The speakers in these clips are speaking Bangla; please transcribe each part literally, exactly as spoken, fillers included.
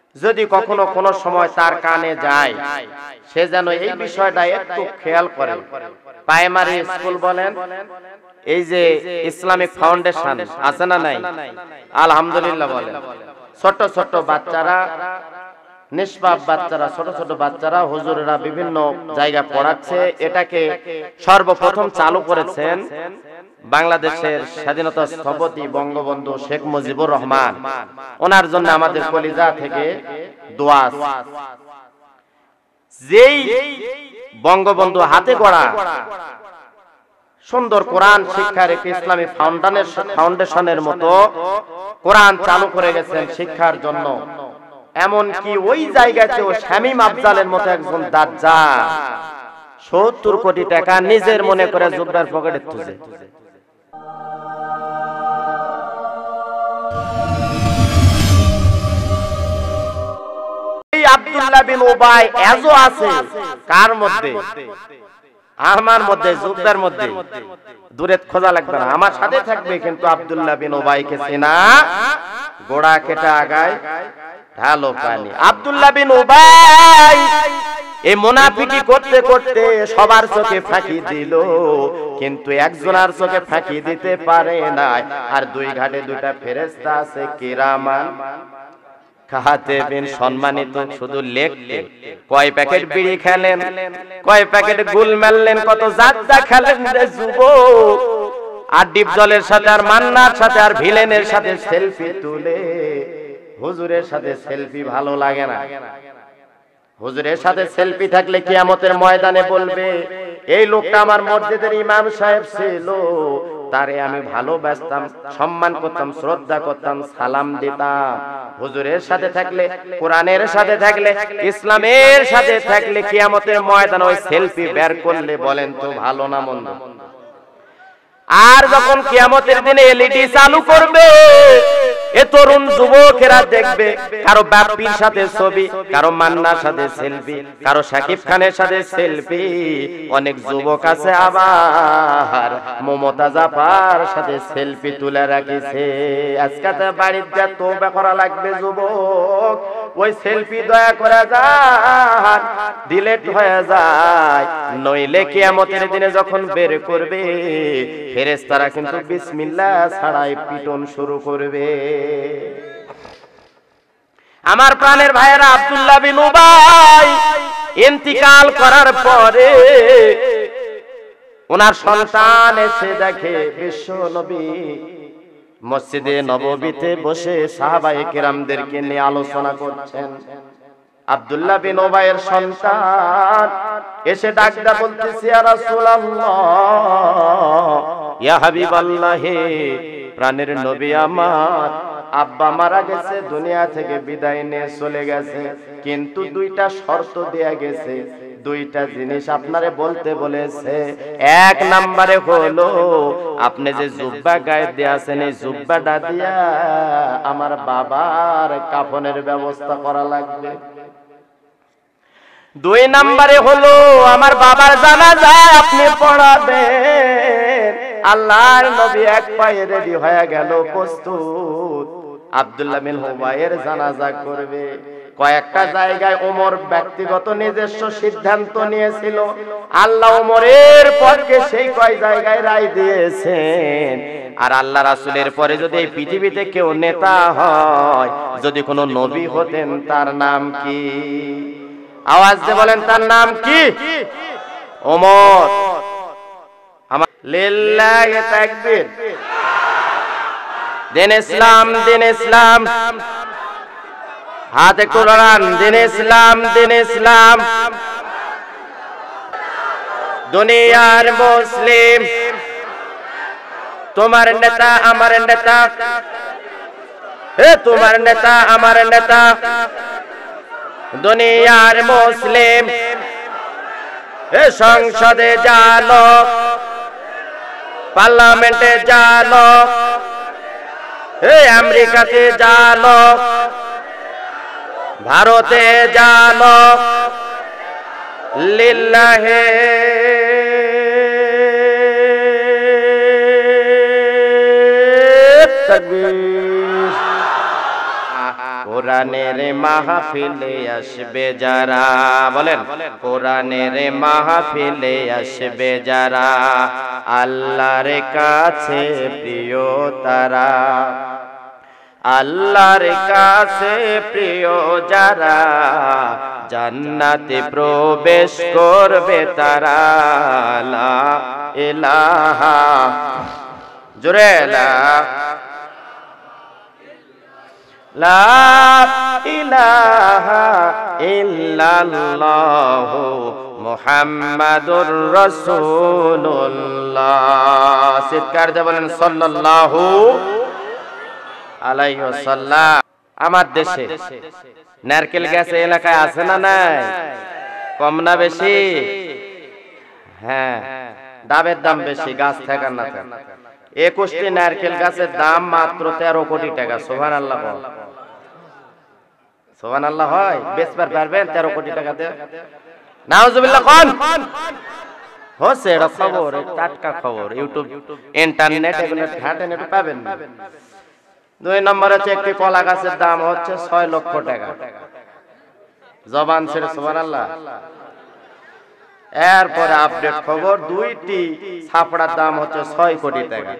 যদি কখনো কোনো সময় তার কানে যায় সে যেন এই বিষয়টা একটু খেয়াল করে। প্রাইমারি স্কুল বলেন, এই যে ইসলামিক ফাউন্ডেশন আছে না নাই, আলহামদুলিল্লাহ বলেন, ছোট ছোট বাচ্চারা, নিষ্পাপ বাচ্চারা, ছোট ছোট বাচ্চারা হুজুরেরা বিভিন্ন জায়গা পড়াচ্ছে। এটাকে সর্বপ্রথম চালু করেছেন বাংলাদেশের স্বাধীনতা স্থপতি বঙ্গবন্ধু শেখ মুজিবুর রহমান। ওনার জন্য আমাদের কলিজা থেকে দোয়া। যেই বঙ্গবন্ধু হাতে গড়া সুন্দর কোরআন শিক্ষার একটি ইসলামী ফাউন্ডেশনের মতো কোরআন চালু করে গেছেন শিক্ষার জন্য। এমনকি ওই জায়গাতেও শামীম আফজালের মতো একজন দাজ্জাল সত্তর কোটি টাকা নিজের মনে করে জুব্বার পকেটে তুলে। এই আব্দুল্লাহ বিন উবাই এজো আছে কার মধ্যে? আমার মধ্যে, জুব্বার মধ্যে। দূরে খোঁজা লাগবে না, আমার সাথে থাকবে। কিন্তু আব্দুল্লাহ বিন উবাইকে চেনা গোড়া কেটে আগায় ঢালো পানি। আব্দুল্লাহ বিন উবাই এই মুনাফিকি করতে করতে সবার চোখে ফাঁকি দিল, কিন্তু একজনের চোখে ফাঁকি দিতে পারে না। আর দুই ঘাটে দুইটা ফেরেশতা আছে কিরামান কাতিবিন, সম্মানিত। শুধু লেখতে কয় প্যাকেট বিড়ি খেলেন, কয় প্যাকেট গুল মারলেন, কত জাতটা খেলেন রে যুবক। আর ডিপ জলের সাথে আর মান্নার সাথে আর ভিলেনের সাথে সেলফি তুলে। হুজুরের সাথে সেলফি ভালো লাগে না। হুজুরের সাথে সেলফি থাকলে কিয়ামতের ময়দানে বলবে এই লোকটা আমার মসজিদের ইমাম সাহেব ছিল, তারে আমি ভালোবাসতাম, সম্মান করতাম, শ্রদ্ধা করতাম, সালাম দিতাম। হুজুরের সাথে থাকলে, কোরআনের সাথে থাকলে, ইসলামের সাথে থাকলে কিয়ামতের ময়দানে ওই সেলফি বের করলে বলেন তো ভালো না মন্দ? আর যখন কিয়ামতের দিনে এলইডি চালু করবে, এ তরুণ যুবকেরা দেখবে কারো বাপ্পির সাথে ছবি, কারো মান্নার সাথে সেলফি, কারো শাকিব খানের সাথে সেলফি। অনেক যুবক আছে আবার মমতাজ আপার সাথে সেলফি তুলে রাখিছে। আজকে তো বাড়িতে তওবা করা লাগবে যুবক। ওই সেলফি দয়া করে যান, ডিলিট হয়ে যায়, নইলে কিয়ামতের দিনে যখন বের করবে ফেরেশতারা কিন্তু বিসমিল্লাহ ছাড়াই পিটন শুরু করবে। আমার প্রাণের ভাইয়েরা, আব্দুল্লাহ বিন উবাই ইন্তিকাল করার পরে ওনার সন্তান এসে দেখে বিশ্ব নবী মসজিদে নববীতে বসে সাহাবায়ে কেরামদেরকে নিয়ে আলোচনা করছেন। আব্দুল্লাহ বিন উবাইয়ের সন্তান এসে ডাকদা বলতেছে, ইয়া রাসূলুল্লাহ, ইয়া হাবিবাল্লাহ, প্রাণের নবী আমার, আব্বা মারা গেছে, দুনিয়া থেকে বিদায় নিয়ে চলে গেছে, কিন্তু দুইটা শর্ত দেয়া গেছে, দুইটা জিনিস আপনারে বলতে বলেছে। এক নম্বরে হলো আপনি যে জুব্বা গায়ে দিয়েছেন এই জুব্বাটা দিয়া আমার বাবার কাফনের ব্যবস্থা করা লাগবে। দুই নম্বরে হলো আমার বাবার জানাজা আপনি পড়াবেন। আল্লাহর নবী এক পায়ে রেডি হয়ে গেল, প্রস্তুত, আব্দুল্লাহ বিন উবাইয়ের জানাজা করবে। কয়েকটা জায়গায় ওমর ব্যক্তিগত নিজস্ব সিদ্ধান্ত নিয়েছিল, আল্লাহ ওমরের পক্ষে সেই কয় জায়গায় রায় দিয়েছেন। আর আল্লাহ রাসূলের পরে যদি এই পৃথিবীতে কেউ নেতা হয়, যদি কোনো নবী হতেন, তার নাম কি? আওয়াজ দিয়ে বলেন, তার নাম কি? ওমর। আমার লিল্লাহি তাকবীর। দিন ইসলাম, দিন ইসলাম, হাতে কোরআন, দিন ইসলাম, দিন ইসলাম, দুনিয়ার মুসলিম, তোমার নেতা আমার নেতা, হে তোমার নেতা আমার নেতা, দুনিয়ার মুসলিম, হে সংসদে জানো, পার্লামেন্টে জানো, হে আমেরিকাতে জানো, ভারতে জানো, লিল্লাহে তাকবীর। কোরআনের মাহফিলে আসবে যারা, বলেন কোরআনের মাহফিলে আসবে যারা, আল্লাহর কাছে প্রিয় তারা, আল্লাহর কাছে প্রিয় যারা, জান্নাতে প্রবেশ করবে তারা। লা ইলাহা, জোরে লা লা ইলাহা ইল্লাল্লাহু মুহাম্মাদুর রাসূলুল্লাহ। চিৎকার দিয়ে বলেন সাল্লাল্লাহু আলাইহি ওয়াসাল্লাম। আমার দেশে নারকেল গাছ এলাকায় আছে না নাই? কম না বেশি? হ্যাঁ, ডাবের দাম বেশি, গাছ থাকা না থাকা। একুশটি নারকেল গাছের দাম মাত্র তেরো কোটি টাকা। সুবহানাল্লাহ, সুবহানাল্লাহ। হয় বেচবার পারবেন তেরো কোটি টাকা দিয়ে? নাউজুবিল্লাহ কোন হচ্ছে এটা খবর, টাটকা খবর, ইউটিউব ইন্টারনেট এগুলো ঘাটে নেট পাবেন। দুই নম্বর হচ্ছে একটি কলা গাছের দাম হচ্ছে ছয় লক্ষ টাকা। জবান ছেড়ে সুবহানাল্লাহ। এরপরে আপডেট খবর, দুইটি ছাপড়ার দাম হচ্ছে ছয় কোটি টাকা।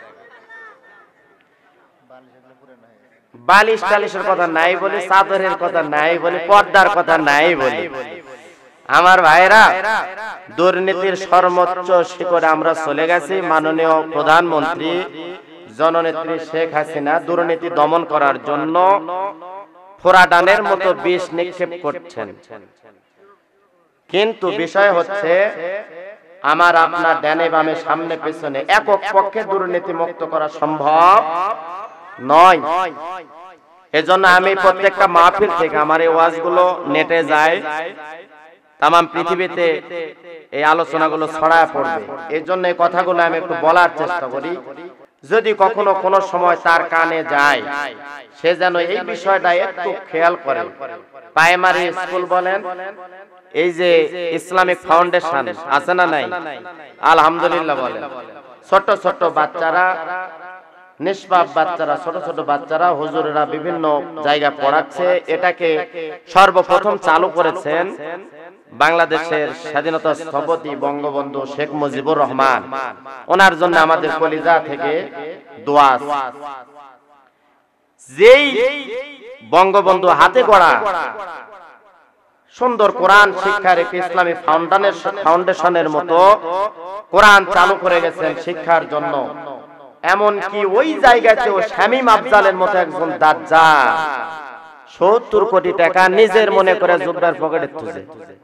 বালিশ টালিশের কথা নাই বলি, চাদরের কথা নাই বলি, পর্দার কথা নাই বলি। আমার ভাইরা, দুর্নীতির সর্বোচ্চ শিখরে আমরা চলে গেছি। মাননীয় প্রধানমন্ত্রী জননেত্রী শেখ হাসিনা দুর্নীতি দমন করার জন্য ফোরাডানের মতো বিষ নিক্ষেপ করছেন। কিন্তু বিষয় হচ্ছে, আমার আপনার ডানে বামে সামনে পেছনে একক পক্ষে দুর্নীতি মুক্ত করা সম্ভব নয়। এজন্য আমি প্রত্যেকটা মাহফিল থেকে আমার এই ওয়াজগুলো নেটে যায়, তাম পৃথিবীতে এই আলোচনাগুলো ছড়ায় পড়বে। এই জন্য এই কথাগুলো আমি একটু বলার চেষ্টা করি। যদি কখনো কোনো সময় তার কানে যায়, সে যেন এই বিষয়টা একটু খেয়াল করে। প্রাইমারি স্কুল বলেন, এই যে ইসলামিক ফাউন্ডেশন আছে না নাই? আলহামদুলিল্লাহ বলেন। ছোট ছোট বাচ্চারা, নিষ্পাপ বাচ্চারা, ছোট ছোট বাচ্চারা হুজুরেরা বিভিন্ন জায়গায় পড়াচ্ছে। এটাকে সর্বপ্রথম চালু করেছেন বাংলাদেশের স্বাধীনতা স্থপতি বঙ্গবন্ধু শেখ মুজিবুর রহমান। ওনার জন্য আমাদের কলিজা থেকে দোয়া। যেই বঙ্গবন্ধু হাতে গড়া সুন্দর কোরআন শিক্ষার একটি ইসলামী ফাউন্ডেশনের মতো কোরআন চালু করে গেছেন শিক্ষার জন্য। এমন কি ওই জায়গাতেও শামীম আফজালের মতো একজন দাজ্জাল সত্তর কোটি টাকা নিজের মনে করে জুব্বার পকেটে তুলে।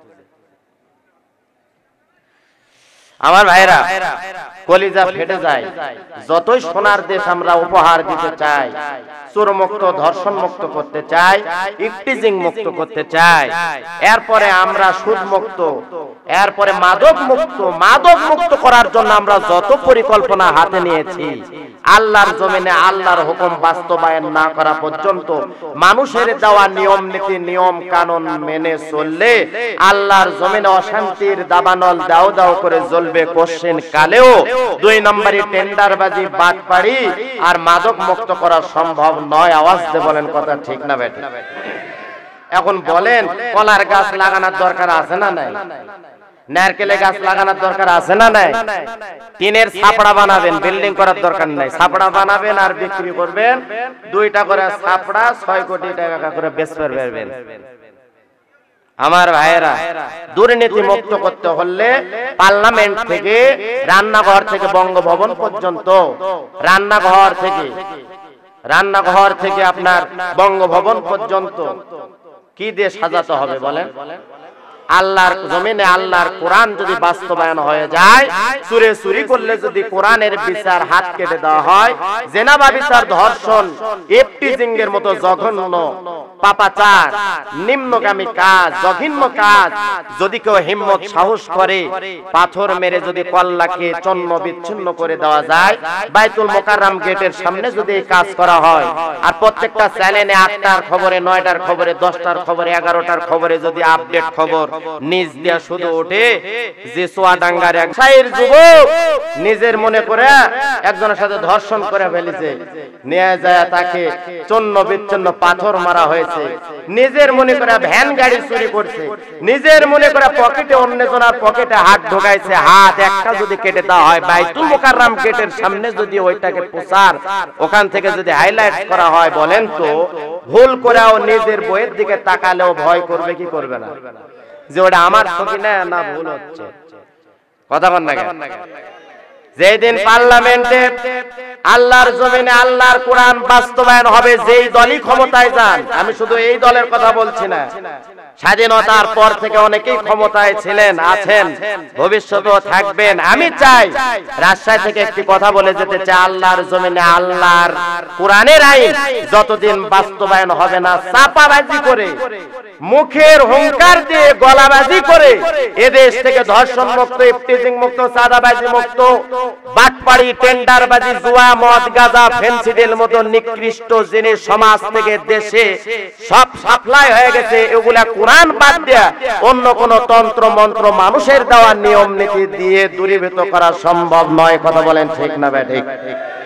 আমার ভাইরা, কলিজা ফেটে যায়। যতই সোনার দেশ আমরা উপহার দিতে চাই, চোর মুক্ত, ধর্ষণ মুক্ত করতে চাই, ইফটিজিং মুক্ত করতে চাই, এরপরে আমরা সুদ মুক্ত, এরপরে মাদক মুক্ত, মাদক মুক্ত করার জন্য আমরা যত পরিকল্পনা হাতে নিয়েছি, আল্লাহর জমিনে আল্লাহর হুকুম বাস্তবায়ন না করা পর্যন্ত মানুষের দেওয়া নিয়ম নীতি নিয়ম কানুন মেনে চললে আল্লাহর জমিনে অশান্তির দাবানল দাও দাও করে জ্বলবে কোশ্চিন কালেও। দুই নম্বরই টেন্ডারবাজি, বাটপাড়ি আর মাদক মুক্ত করা সম্ভব নয়। আওয়াজ দিয়ে বলেন কথা ঠিক না বেঠিক? এখন বলেন, কলার গাছ লাগানোর দরকার আছে না নাই? নারকেলের গাছ লাগানোর দরকার আছে না নাই? টিনের ছাপড়া বানাবেন, বিল্ডিং করার দরকার নাই। ছাপড়া বানাবেন আর বিক্রি করবেন, দুইটা করে ছাপড়া ছয় কোটি টাকা করে বেচতে পারবেন। আমার ভাইয়েরা, দুর্নীতি মুক্ত করতে হলে পার্লামেন্ট থেকে, রান্নাঘর থেকে বঙ্গভবন পর্যন্ত, রান্নাঘর থেকে রান্নাঘর থেকে আপনার বঙ্গভবন পর্যন্ত কি দিয়ে সাজাতে হবে বলেন? আল্লাহর জমিনে আল্লাহর কোরআন যদি বাস্তবায়ন হয়ে যায়, চুরে চুরি করলে যদি কোরআনের বিচার হাত কেটে দেওয়া হয়, জেনাবা বিচার, ধর্ষণ, ইফটিজিং এর মতো জঘন্য পাপাচার, নিম্নগামী কাজ, জঘন্য কাজ যদি কেউ হিম্মত সাহস করে পাথর মেরে যদি কল্লাকে চন্ন বিচ্ছিন্ন করে দেওয়া যায়, বাইতুল মোকাররম গেটের সামনে যদি এই কাজ করা হয়, আর প্রত্যেকটা চ্যানেলে আটটার খবরে, নয়টার খবরে, দশটার খবরে, এগারোটার খবরে যদি আপডেট খবর নিজ দিয়া শুধু ওঠে যে চুয়াডাঙ্গার এক সাইর যুবক নিজের মনে করে একজনের সাথে ধর্ষণ করে ফেলেছে, নিয়ে যায় তাকে চন্ন বিচ্ছন্ন পাথর মারা হয়েছে, নিজের মনে করে ভ্যান গাড়ি চুরি করছে, নিজের মনে করে পকেটে অন্যজনের পকেটে হাত ঢোকাইছে, হাত একটা যদি কেটে দেওয়া হয় বাইতুল মুকাররম গেটের সামনে যদি ওইটাকে প্রচার ওখান থেকে যদি হাইলাইট করা হয়, বলেন তো ভুল করেও নিজের বইয়ের দিকে তাকালেও ভয় করবে কি করবে না যে ওটা আমার ছবি না না ভুল হচ্ছে? কথা বল না কেন? যেদিন পার্লামেন্টে আল্লাহর জমিনে আল্লাহর কোরআন বাস্তবায়ন হবে, যেই দলই ক্ষমতায় যান, আমি শুধু এই দলের কথা বলছি না, স্বাধীনতার পর থেকে অনেকেই ক্ষমতায় ছিলেন, আছেন, ভবিষ্যতেও থাকবেন। আমি চাই রাজশাহী থেকে একটি কথা বলে যেতে চাই, আল্লাহর জমিনে আল্লাহর কোরআনের আইন যতদিন বাস্তবায়ন হবে না, চাপাবাজি করে মুখের হুঙ্কার দিয়ে গলাবাজি করে এদেশ থেকে ধর্ষণ মুক্ত, ইফটিজিং মুক্ত, চাঁদাবাজি মুক্ত, বাটপাড়ি, টেন্ডারবাজি, জুয়া, মদ, গাঁজা, ফেন্সিডিল মতো নিকৃষ্ট জিনিস সমাজ থেকে দেশে সব সাপ্লাই হয়ে গেছে, এগুলা কোরআন বাদ দেয়া অন্য কোন তন্ত্র মন্ত্র মানুষের দেওয়া নিয়ম নীতি দিয়ে দূরীভূত করা সম্ভব নয়। কথা বলেন ঠিক না ব্যাঠিক?